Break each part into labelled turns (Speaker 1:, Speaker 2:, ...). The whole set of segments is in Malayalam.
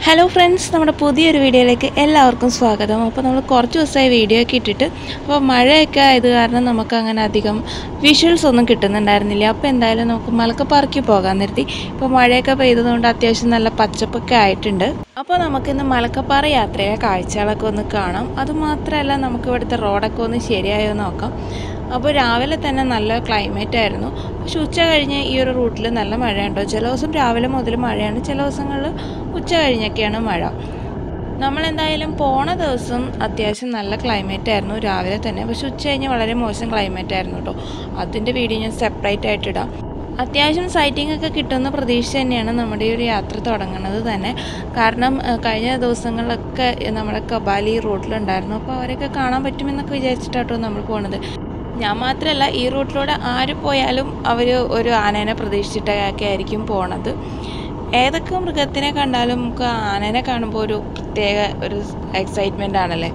Speaker 1: ഹലോ ഫ്രണ്ട്സ്, നമ്മുടെ പുതിയൊരു വീഡിയോയിലേക്ക് എല്ലാവർക്കും സ്വാഗതം. അപ്പോൾ നമ്മൾ കുറച്ച് ദിവസമായി വീഡിയോ ഒക്കെ ഇട്ടിട്ട്, അപ്പോൾ മഴയൊക്കെ ആയത് കാരണം നമുക്ക് അങ്ങനെ അധികം വിഷ്വൽസ് ഒന്നും കിട്ടുന്നുണ്ടായിരുന്നില്ല. അപ്പോൾ എന്തായാലും നമുക്ക് മലക്കപ്പാറയ്ക്ക് പോകാൻ നിർത്തി. ഇപ്പോൾ മഴയൊക്കെ പെയ്തതുകൊണ്ട് അത്യാവശ്യം നല്ല പച്ചപ്പൊക്കെ ആയിട്ടുണ്ട്. അപ്പോൾ നമുക്കിന്ന് മലക്കപ്പാറ യാത്രയിലെ കാഴ്ചകളൊക്കെ ഒന്ന് കാണാം. അതുമാത്രമല്ല, നമുക്ക് ഇവിടുത്തെ റോഡൊക്കെ ഒന്ന് ശരിയായോ നോക്കാം. അപ്പോൾ രാവിലെ തന്നെ നല്ല ക്ലൈമറ്റ് ആയിരുന്നു. പക്ഷെ ഉച്ച കഴിഞ്ഞ് ഈ ഒരു റൂട്ടിൽ നല്ല മഴയുണ്ടോ. ചില ദിവസം രാവിലെ മുതൽ മഴയാണ്, ചില ദിവസങ്ങളിൽ ഉച്ച കഴിഞ്ഞൊക്കെയാണ് മഴ. നമ്മളെന്തായാലും പോണ ദിവസം അത്യാവശ്യം നല്ല ക്ലൈമറ്റ് ആയിരുന്നു രാവിലെ തന്നെ. പക്ഷെ ഉച്ച കഴിഞ്ഞ് വളരെ മോശം ക്ലൈമറ്റ് ആയിരുന്നു കേട്ടോ. അതിൻ്റെ വീഡിയോ ഞാൻ സെപ്പറേറ്റ് ആയിട്ട് ഇടാം. അത്യാവശ്യം സൈറ്റിംഗ് ഒക്കെ കിട്ടുന്ന പ്രതീക്ഷ തന്നെയാണ് നമ്മുടെ ഈ ഒരു യാത്ര തുടങ്ങുന്നത് തന്നെ. കാരണം കഴിഞ്ഞ ദിവസങ്ങളിലൊക്കെ നമ്മുടെ കബാലി റോഡിലുണ്ടായിരുന്നു. അപ്പോൾ അവരൊക്കെ കാണാൻ പറ്റുമെന്നൊക്കെ വിചാരിച്ചിട്ടാട്ടോ നമ്മൾ പോണത്. ഞാൻ മാത്രമല്ല, ഈ റൂട്ടിലൂടെ ആര് പോയാലും അവർ ഒരു ആനേനെ പ്രതീക്ഷിച്ചിട്ടൊക്കെ ആയിരിക്കും പോണത്. ഏതൊക്കെ മൃഗത്തിനെ കണ്ടാലും നമുക്ക് ആനേനെ കാണുമ്പോൾ ഒരു പ്രത്യേക ഒരു എക്സൈറ്റ്മെൻ്റ് ആണല്ലേ.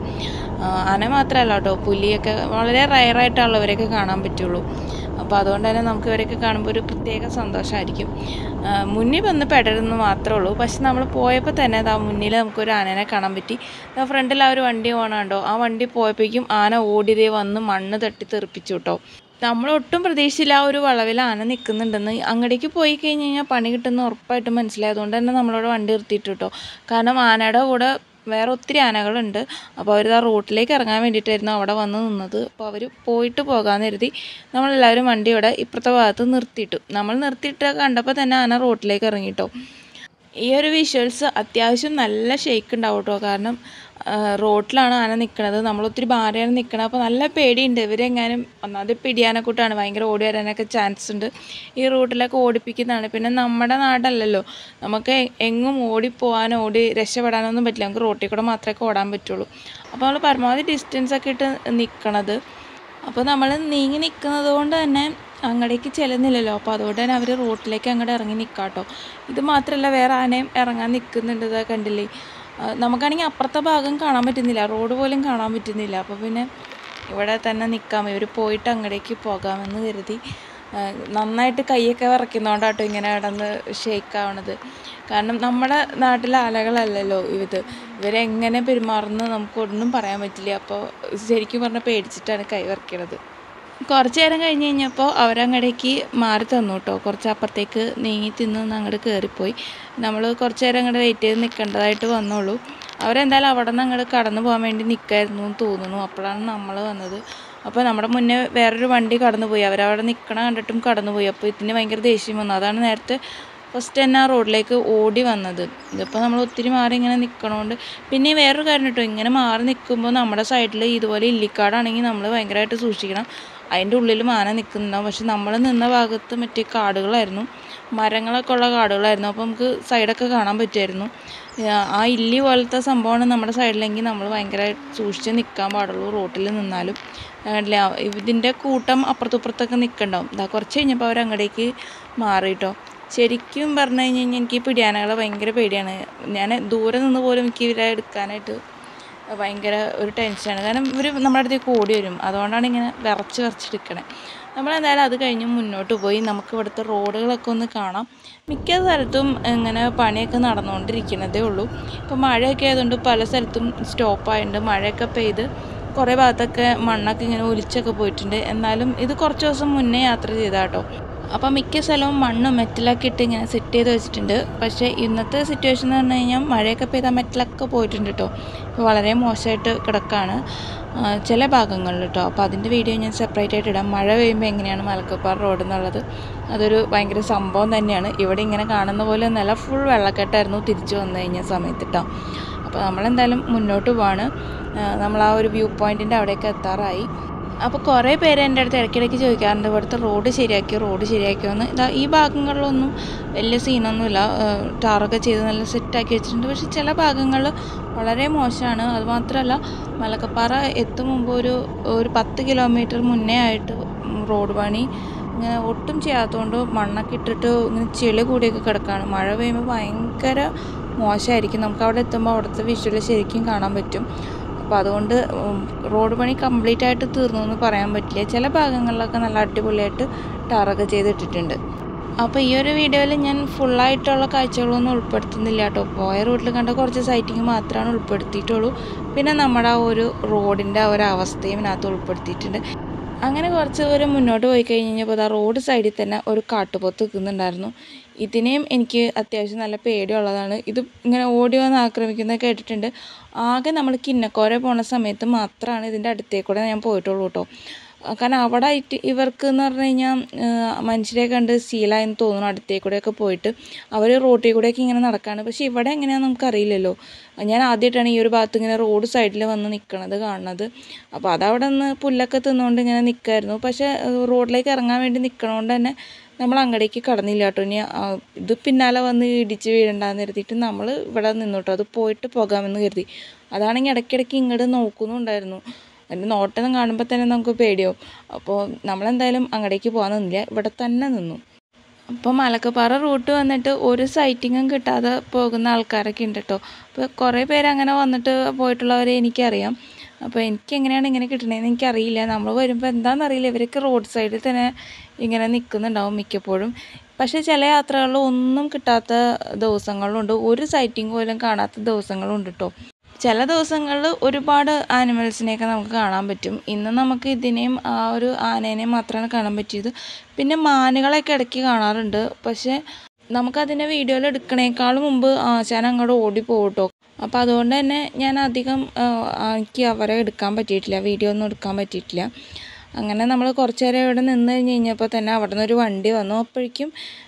Speaker 1: ആന മാത്രമല്ല കേട്ടോ, പുലിയൊക്കെ വളരെ റയറായിട്ടുള്ളവരൊക്കെ കാണാൻ പറ്റുള്ളൂ. അപ്പോൾ അതുകൊണ്ട് തന്നെ നമുക്ക് ഇവരൊക്കെ കാണുമ്പോൾ ഒരു പ്രത്യേക സന്തോഷമായിരിക്കും. മുന്നിൽ വന്ന് പെടരുന്നു മാത്രമേ ഉള്ളൂ. പക്ഷെ നമ്മൾ പോയപ്പോൾ തന്നെ മുന്നിൽ നമുക്കൊരു ആനേനെ കാണാൻ പറ്റി. ഫ്രണ്ടിൽ ആ ഒരു വണ്ടി പോകണുണ്ടോ, ആ വണ്ടി പോയപ്പോഴേക്കും ആന ഓടിയതേ വന്ന് മണ്ണ് തട്ടി തെറിപ്പിച്ചു കേട്ടോ. നമ്മളൊട്ടും പ്രതീക്ഷയില്ല ആ ഒരു വളവിൽ ആന നിൽക്കുന്നുണ്ടെന്ന്. അങ്ങടേക്ക് പോയി കഴിഞ്ഞ് കഴിഞ്ഞാൽ പണി കിട്ടുന്ന ഉറപ്പായിട്ടും മനസ്സിലായതുകൊണ്ട് തന്നെ നമ്മളവിടെ വണ്ടി നിർത്തിയിട്ട് കേട്ടോ. കാരണം ആനയുടെ കൂടെ വേറെ ഒത്തിരി ആനകളുണ്ട്. അപ്പോൾ അവരിത് ആ റൂട്ടിലേക്ക് ഇറങ്ങാൻ വേണ്ടിയിട്ടായിരുന്നു അവിടെ വന്ന് നിന്നത്. അപ്പോൾ അവർ പോയിട്ട് പോകാമെന്ന് കരുതി നമ്മളെല്ലാവരും വണ്ടി ഇവിടെ ഇപ്പുറത്തെ ഭാഗത്ത് നിർത്തിയിട്ടു. നമ്മൾ നിർത്തിയിട്ട് കണ്ടപ്പോൾ തന്നെ ആന റോട്ടിലേക്ക് ഇറങ്ങിട്ടോ. ഈ ഒരു വിഷ്വൽസ് അത്യാവശ്യം നല്ല ഷെയ്ക്ക് ഉണ്ടാവും കേട്ടോ. കാരണം റോട്ടിലാണ് ആന നിൽക്കുന്നത്, നമ്മളൊത്തിരി ഭാരയാണ് നിൽക്കുന്നത്. അപ്പോൾ നല്ല പേടിയുണ്ട്. ഇവരെങ്ങാനും ഒന്നാമത് പിടിയാനക്കൂട്ടാണ്, ഭയങ്കര ഓടി വരാനൊക്കെ ചാൻസ് ഉണ്ട്. ഈ റൂട്ടിലൊക്കെ ഓടിപ്പിക്കുന്നതാണ്. പിന്നെ നമ്മുടെ നാടല്ലല്ലോ, നമുക്ക് എങ്ങും ഓടിപ്പോകാനോ ഓടി രക്ഷപ്പെടാനൊന്നും പറ്റില്ല. നമുക്ക് റോട്ടിൽ കൂടെ മാത്രമേ ഓടാൻ പറ്റുള്ളൂ. അപ്പോൾ നമ്മൾ പരമാവധി ഡിസ്റ്റൻസൊക്കെ ഇട്ട് നിൽക്കണത്. അപ്പോൾ നമ്മൾ നീങ്ങി നിൽക്കുന്നത് കൊണ്ട് തന്നെ അങ്ങടേക്ക് ചെല്ലുന്നില്ലല്ലോ. അപ്പോൾ അതുകൊണ്ട് തന്നെ അവർ റോട്ടിലേക്ക് അങ്ങോട്ട് ഇറങ്ങി നിൽക്കാം കേട്ടോ. ഇത് മാത്രമല്ല, വേറെ ആനയും ഇറങ്ങാൻ നിൽക്കുന്നുണ്ട്. ഇതാ കണ്ടില്ലേ. നമുക്കാണെങ്കിൽ അപ്പുറത്തെ ഭാഗം കാണാൻ പറ്റുന്നില്ല, റോഡ് പോലും കാണാൻ പറ്റുന്നില്ല. അപ്പോൾ പിന്നെ ഇവിടെ തന്നെ നിൽക്കാം, ഇവർ പോയിട്ട് അങ്ങടേക്ക് പോകാമെന്ന് കരുതി. നന്നായിട്ട് കൈയൊക്കെ വിറയ്ക്കുന്നതുകൊണ്ടാട്ടോ ഇങ്ങനെ കിടന്ന് ഷേക്കാവണത്. കാരണം നമ്മുടെ നാട്ടിലെ ആനകളല്ലല്ലോ ഇവരെങ്ങനെ പെരുമാറുന്നത് നമുക്കൊന്നും പറയാൻ പറ്റില്ല. അപ്പോൾ ശരിക്കും പറഞ്ഞാൽ പേടിച്ചിട്ടാണ് കൈ വിറയ്ക്കണത്. കുറച്ച് നേരം കഴിഞ്ഞ് കഴിഞ്ഞപ്പോൾ അവരങ്ങടേക്ക് മാറി തന്നു കേട്ടോ. കുറച്ച് അപ്പുറത്തേക്ക് നീങ്ങി തിന്ന് അങ്ങോട്ട് കയറിപ്പോയി. നമ്മൾ കുറച്ച് നേരം അങ്ങോട്ട് വെയിറ്റ് ചെയ്ത് നിൽക്കേണ്ടതായിട്ട് വന്നുള്ളൂ. അവരെന്തായാലും അവിടെ നിന്ന് അങ്ങോട്ട് കടന്നു പോകാൻ വേണ്ടി നിൽക്കായിരുന്നു എന്ന് തോന്നുന്നു. അപ്പോഴാണ് നമ്മൾ വന്നത്. അപ്പോൾ നമ്മുടെ മുന്നേ വേറൊരു വണ്ടി കടന്നുപോയി. അവരവിടെ നിൽക്കണ കണ്ടിട്ടും കടന്നുപോയി. അപ്പോൾ ഇതിന് ഭയങ്കര ദേഷ്യം വന്നു. അതാണ് നേരത്തെ ഫസ്റ്റ് തന്നെ ആ റോഡിലേക്ക് ഓടി വന്നത്. ഇതിപ്പോൾ നമ്മൾ ഒത്തിരി മാറി ഇങ്ങനെ നിൽക്കണോണ്ട്. പിന്നെ വേറൊരു കാര്യം കേട്ടോ, ഇങ്ങനെ മാറി നിൽക്കുമ്പോൾ നമ്മുടെ സൈഡിൽ ഇതുപോലെ ഇല്ലിക്കാടാണെങ്കിൽ നമ്മൾ ഭയങ്കരമായിട്ട് സൂക്ഷിക്കണം. അതിൻ്റെ ഉള്ളിലും ആന നിൽക്കുന്നുണ്ടാവും. പക്ഷെ നമ്മൾ നിന്ന ഭാഗത്ത് മറ്റേ കാടുകളായിരുന്നു, മരങ്ങളൊക്കെ ഉള്ള കാടുകളായിരുന്നു. അപ്പോൾ നമുക്ക് സൈഡൊക്കെ കാണാൻ പറ്റുമായിരുന്നു. ആ ഇല്ലി പോലത്തെ സംഭവമാണ് നമ്മുടെ സൈഡിലെങ്കിൽ നമ്മൾ ഭയങ്കരമായിട്ട് സൂക്ഷിച്ച് നിൽക്കാൻ പാടുള്ളൂ റോട്ടിൽ നിന്നാലും. അല്ല, ഇതിൻ്റെ കൂട്ടം അപ്പുറത്തുപ്പുറത്തൊക്കെ നിൽക്കണ്ടാവും. കുറച്ച് കഴിഞ്ഞപ്പോൾ അവർ അങ്ങടേക്ക് മാറിയിട്ടോ. ശരിക്കും പറഞ്ഞു കഴിഞ്ഞ് കഴിഞ്ഞാൽ എനിക്ക് പിടിയാനകളെ ഭയങ്കര പേടിയാണ്. ഞാൻ ദൂരെ നിന്ന് പോലും എനിക്ക് ഇവരെ എടുക്കാനായിട്ട് ഭയങ്കര ഒരു ടെൻഷനാണ്. കാരണം ഇവർ നമ്മുടെ അടുത്തേക്ക് ഓടി വരും. അതുകൊണ്ടാണ് ഇങ്ങനെ വിറച്ചെടുക്കണേ. നമ്മളെന്തായാലും അത് കഴിഞ്ഞ് മുന്നോട്ട് പോയി. നമുക്ക് ഇവിടുത്തെ റോഡുകളൊക്കെ ഒന്ന് കാണാം. മിക്ക സ്ഥലത്തും ഇങ്ങനെ പണിയൊക്കെ നടന്നുകൊണ്ടിരിക്കുന്നതേ ഉള്ളൂ. ഇപ്പോൾ മഴയൊക്കെ ആയതുകൊണ്ട് പല സ്ഥലത്തും സ്റ്റോപ്പായിട്ടുണ്ട്. മഴയൊക്കെ പെയ്ത് കുറേ ഭാഗത്തൊക്കെ മണ്ണൊക്കെ ഇങ്ങനെ ഒലിച്ചൊക്കെ പോയിട്ടുണ്ട്. എന്നാലും ഇത് കുറച്ച് ദിവസം മുന്നേ യാത്ര ചെയ്താട്ടോ. അപ്പോൾ മിക്ക സ്ഥലവും മണ്ണും മെറ്റലൊക്കെ ഇട്ട് ഇങ്ങനെ സെറ്റ് ചെയ്ത് വെച്ചിട്ടുണ്ട്. പക്ഷേ ഇന്നത്തെ സിറ്റുവേഷൻ എന്ന് പറഞ്ഞു കഴിഞ്ഞാൽ മഴയൊക്കെ പെയ്താൽ മെറ്റലൊക്കെ പോയിട്ടുണ്ട് കേട്ടോ. ഇപ്പോൾ വളരെ മോശമായിട്ട് കിടക്കുകയാണ് ചില ഭാഗങ്ങളിൽ കേട്ടോ. അപ്പോൾ അതിൻ്റെ വീഡിയോ ഞാൻ സെപ്പറേറ്റ് ആയിട്ട് ഇടാം. മഴ പെയ്യുമ്പോൾ എങ്ങനെയാണ് മലക്കപ്പാറ റോഡ് എന്നുള്ളത്, അതൊരു ഭയങ്കര സംഭവം തന്നെയാണ്. ഇവിടെ ഇങ്ങനെ കാണുന്ന പോലെ ഒന്നല്ല, ഫുൾ വെള്ളക്കെട്ടായിരുന്നു തിരിച്ചു വന്നു കഴിഞ്ഞ സമയത്ത് കേട്ടോ. അപ്പോൾ നമ്മളെന്തായാലും മുന്നോട്ട് പോവാണ്. നമ്മൾ ആ ഒരു വ്യൂ പോയിൻറ്റിൻ്റെ അവിടേക്ക് എത്താറായി. അപ്പോൾ കുറേ പേര് എൻ്റെ അടുത്ത് ഇടയ്ക്കിടയ്ക്ക് ചോദിക്കാറുണ്ട്, ഇവിടുത്തെ റോഡ് ശരിയാക്കിയോ എന്ന്. ഈ ഭാഗങ്ങളിലൊന്നും വലിയ സീനൊന്നുമില്ല, ടാറൊക്കെ ചെയ്ത് നല്ല സെറ്റാക്കി വെച്ചിട്ടുണ്ട്. പക്ഷേ ചില ഭാഗങ്ങളിൽ വളരെ മോശമാണ്. അതുമാത്രമല്ല, മലക്കപ്പാറ എത്തും മുമ്പ് ഒരു 10 കിലോമീറ്റർ മുന്നേ ആയിട്ട് റോഡ് പണി ഇങ്ങനെ ഒട്ടും ചെയ്യാത്തതുകൊണ്ട് മണ്ണൊക്കെ ഇട്ടിട്ട് ഇങ്ങനെ ചെളി കൂടിയൊക്കെ കിടക്കുകയാണ്. മഴ പെയ്യുമ്പോൾ ഭയങ്കര മോശമായിരിക്കും. നമുക്ക് അവിടെ എത്തുമ്പോൾ അവിടുത്തെ വിഷ്വൽ ശരിക്കും കാണാൻ പറ്റും. അപ്പോൾ അതുകൊണ്ട് റോഡ് പണി കംപ്ലീറ്റ് ആയിട്ട് തീർന്നു എന്ന് പറയാൻ പറ്റില്ല. ചില ഭാഗങ്ങളിലൊക്കെ നല്ല അടിപൊളിയായിട്ട് ടാറൊക്കെ ചെയ്തിട്ടിട്ടുണ്ട്. അപ്പോൾ ഈ ഒരു വീഡിയോയിൽ ഞാൻ ഫുള്ളായിട്ടുള്ള കാഴ്ചകളൊന്നും ഉൾപ്പെടുത്തുന്നില്ല കേട്ടോ. പോയ റൂട്ടിൽ കണ്ട കുറച്ച് സൈറ്റിങ് മാത്രമാണ് ഉൾപ്പെടുത്തിയിട്ടുള്ളൂ. പിന്നെ നമ്മുടെ ആ ഒരു റോഡിൻ്റെ ആ ഒരു അവസ്ഥയും ഇതിനകത്ത് ഉൾപ്പെടുത്തിയിട്ടുണ്ട്. അങ്ങനെ കുറച്ച് ദൂരം മുന്നോട്ട് പോയി കഴിഞ്ഞപ്പോൾ ആ റോഡ് സൈഡിൽ തന്നെ ഒരു കാട്ടുപോത്ത് നിൽക്കുന്നുണ്ടായിരുന്നു. ഇതിനെയും എനിക്ക് അത്യാവശ്യം നല്ല പേടിയുള്ളതാണ്. ഇത് ഇങ്ങനെ ഓടി വന്ന് ആക്രമിക്കുന്നത് കേട്ടിട്ടുണ്ട്. ആകെ നമ്മൾ കിന്നക്കോര പോണ സമയത്ത് മാത്രമാണ് ഇതിൻ്റെ അടുത്തേക്കൂടെ ഞാൻ പോയിട്ടുള്ളൂ കേട്ടോ. കാരണം അവിടെ ആയിട്ട് ഇവർക്ക് എന്ന് പറഞ്ഞു കഴിഞ്ഞാൽ മനുഷ്യരെ കണ്ട് ശീലമായെന്ന് തോന്നുന്നു. അടുത്തേക്കൂടെയൊക്കെ പോയിട്ട് അവർ റോട്ടിൽ കൂടെയൊക്കെ ഇങ്ങനെ നടക്കുകയാണ്. പക്ഷേ ഇവിടെ എങ്ങനെയാണെന്ന് നമുക്കറിയില്ലല്ലോ. ഞാൻ ആദ്യമായിട്ടാണ് ഈ ഒരു ഭാഗത്ത് ഇങ്ങനെ റോഡ് സൈഡിൽ വന്ന് നിൽക്കണത് കാണുന്നത്. അപ്പോൾ അതവിടെ നിന്ന് പുല്ലൊക്കെ തിന്നുകൊണ്ട് ഇങ്ങനെ നിൽക്കുമായിരുന്നു. പക്ഷേ റോഡിലേക്ക് ഇറങ്ങാൻ വേണ്ടി നിൽക്കണോണ്ട് തന്നെ നമ്മൾ അങ്ങടേക്ക് കടന്നില്ല കേട്ടോ. ഇനി ഇത് പിന്നാലെ വന്ന് ഇടിച്ച് വീഴണ്ടെന്ന് കരുതിയിട്ട് നമ്മൾ ഇവിടെ നിന്നോട്ടോ. അത് പോയിട്ട് പോകാമെന്ന് കരുതി. അതാണെങ്കിൽ ഇടയ്ക്കിടയ്ക്ക് ഇങ്ങോട്ട് നോക്കുന്നുണ്ടായിരുന്നു. അതിൻ്റെ നോട്ടം കാണുമ്പോൾ തന്നെ നമുക്ക് പേടിയാവും. അപ്പോൾ നമ്മളെന്തായാലും അങ്ങടേക്ക് പോകാൻ നിന്നില്ല, ഇവിടെ തന്നെ നിന്നു. അപ്പോൾ മലക്കപ്പാറ റൂട്ട് വന്നിട്ട് ഒരു സൈറ്റിങ്ങും കിട്ടാതെ പോകുന്ന ആൾക്കാരൊക്കെ ഉണ്ട് കേട്ടോ. അപ്പോൾ കുറേ പേര് അങ്ങനെ വന്നിട്ട് പോയിട്ടുള്ളവരെ എനിക്കറിയാം. അപ്പോൾ എനിക്കെങ്ങനെയാണ് ഇങ്ങനെ കിട്ടണതെന്ന് എനിക്കറിയില്ല. നമ്മൾ വരുമ്പോൾ എന്താണെന്നറിയില്ല, ഇവരൊക്കെ റോഡ് സൈഡിൽ തന്നെ ഇങ്ങനെ നിൽക്കുന്നുണ്ടാവും മിക്കപ്പോഴും. പക്ഷേ ചില യാത്രകളിൽ ഒന്നും കിട്ടാത്ത ദിവസങ്ങളുണ്ട്, ഒരു സൈറ്റിങ് പോലും കാണാത്ത ദിവസങ്ങളുണ്ട് കേട്ടോ. ചില ദിവസങ്ങളിൽ ഒരുപാട് ആനിമൽസിനെയൊക്കെ നമുക്ക് കാണാൻ പറ്റും. ഇന്ന് നമുക്ക് ഇതിനെയും ആ ഒരു ആനേനെയും മാത്രമാണ് കാണാൻ പറ്റിയത്. പിന്നെ മാനുകളെയൊക്കെ ഇടയ്ക്ക് കാണാറുണ്ട്. പക്ഷേ നമുക്കതിൻ്റെ വീഡിയോയിൽ എടുക്കണേക്കാളും മുമ്പ് ആശാൻ അങ്ങോട്ട് ഓടിപ്പോകും കേട്ടോ. അപ്പോൾ അതുകൊണ്ട് തന്നെ ഞാൻ അധികം എനിക്ക് അവരെ എടുക്കാൻ പറ്റിയിട്ടില്ല, വീഡിയോ ഒന്നും എടുക്കാൻ പറ്റിയിട്ടില്ല. അങ്ങനെ നമ്മൾ കുറച്ച് നേരം ഇവിടെ നിന്ന് കഴിഞ്ഞപ്പോൾ തന്നെ അവിടെ നിന്നൊരു വണ്ടി വന്നു. അപ്പോഴേക്കും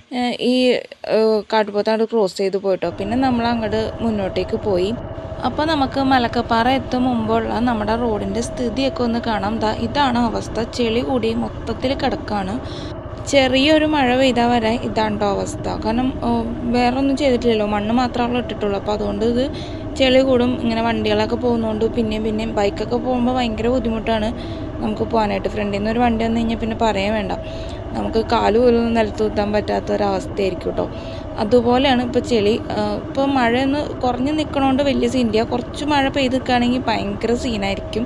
Speaker 1: ഈ കാട്ടുപോത്ത് അങ്ങോട്ട് ക്രോസ് ചെയ്ത് പോയിട്ടോ. പിന്നെ നമ്മൾ അങ്ങോട്ട് മുന്നോട്ടേക്ക് പോയി. അപ്പോൾ നമുക്ക് മലക്കപ്പാറ എത്തും മുമ്പുള്ള നമ്മുടെ റോഡിൻ്റെ സ്ഥിതിയൊക്കെ ഒന്ന് കാണാം. ഇതാണ് അവസ്ഥ. ചെളി കൂടി മൊത്തത്തിൽ കിടക്കുകയാണ്. ചെറിയൊരു മഴ പെയ്താൽ വരെ ഇതാണ്ടോ അവസ്ഥ. കാരണം വേറെ ഒന്നും ചെയ്തിട്ടില്ലല്ലോ, മണ്ണ് മാത്രമേ ഇട്ടിട്ടുള്ളൂ. അപ്പോൾ അതുകൊണ്ട് ഇത് ചെളി കൂടും. ഇങ്ങനെ വണ്ടികളൊക്കെ പോകുന്നതുകൊണ്ട് പിന്നെയും ബൈക്കൊക്കെ പോകുമ്പോൾ ഭയങ്കര ബുദ്ധിമുട്ടാണ് നമുക്ക് പോകാനായിട്ട്. ഫ്രണ്ടിൽ നിന്ന് ഒരു വണ്ടി വന്നു കഴിഞ്ഞാൽ പിന്നെ പറയാൻ വേണ്ട, നമുക്ക് കാല് പോലും നിലത്ത് കുത്താൻ പറ്റാത്തൊരവസ്ഥയായിരിക്കും കേട്ടോ. അതുപോലെയാണ് ഇപ്പോൾ ചെളി. ഇപ്പോൾ മഴയൊന്ന് കുറഞ്ഞ് നിൽക്കണോണ്ട് വലിയ സീനില്ല. കുറച്ച് മഴ പെയ്ത് നിൽക്കുകയാണെങ്കിൽ ഭയങ്കര സീനായിരിക്കും.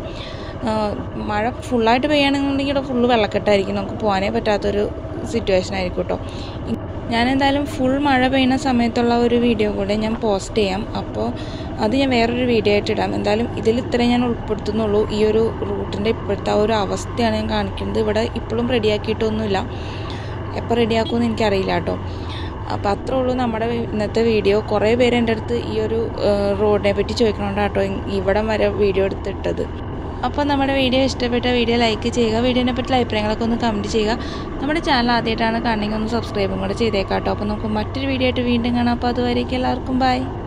Speaker 1: മഴ ഫുള്ളായിട്ട് പെയ്യുകയാണെന്നുണ്ടെങ്കിൽ ഇവിടെ ഫുള്ള് വെള്ളക്കെട്ടായിരിക്കും, നമുക്ക് പോകാനേ പറ്റാത്തൊരു സിറ്റുവേഷൻ ആയിരിക്കും കേട്ടോ. ഞാനെന്തായാലും ഫുൾ മഴ പെയ്യുന്ന സമയത്തുള്ള ഒരു വീഡിയോ കൂടെ ഞാൻ പോസ്റ്റ് ചെയ്യാം. അപ്പോൾ അത് ഞാൻ വേറൊരു വീഡിയോ ആയിട്ട് ഇടാം. എന്തായാലും ഇതിൽ ഇത്രയും ഞാൻ ഉൾപ്പെടുത്തുന്നുള്ളൂ. ഈ ഒരു റൂട്ടിൻ്റെ ഇപ്പോഴത്തെ ഒരു അവസ്ഥയാണ് ഞാൻ കാണിക്കുന്നത്. ഇവിടെ ഇപ്പോഴും റെഡിയാക്കിയിട്ടൊന്നുമില്ല, എപ്പോൾ റെഡിയാക്കുമെന്ന് എനിക്കറിയില്ല കേട്ടോ. അപ്പോൾ അത്രേ ഉള്ളൂ നമ്മുടെ ഇന്നത്തെ വീഡിയോ. കുറേ പേര് എൻ്റെ അടുത്ത് ഈ ഒരു റോഡിനെ പറ്റി ചോദിക്കണോണ്ടാണ് കേട്ടോ ഇവിടം വരെ വീഡിയോ എടുത്തിട്ടത്. അപ്പോൾ നമ്മുടെ വീഡിയോ ഇഷ്ടപ്പെട്ട വീഡിയോ ലൈക്ക് ചെയ്യുക. വീഡിയോനെ പറ്റിയുള്ള അഭിപ്രായങ്ങളൊക്കെ ഒന്ന് കമൻറ്റ് ചെയ്യുക. നമ്മുടെ ചാനൽ ആദ്യമായിട്ടാണ് കാണണമെങ്കിൽ ഒന്ന് സബ്സ്ക്രൈബും കൂടെ ചെയ്തേക്കാം കേട്ടോ. അപ്പോൾ നമുക്ക് മറ്റൊരു വീഡിയോ ആയിട്ട് വീണ്ടും കാണാം. അപ്പോൾ അതുവരേക്കും എല്ലാവർക്കും ബൈ.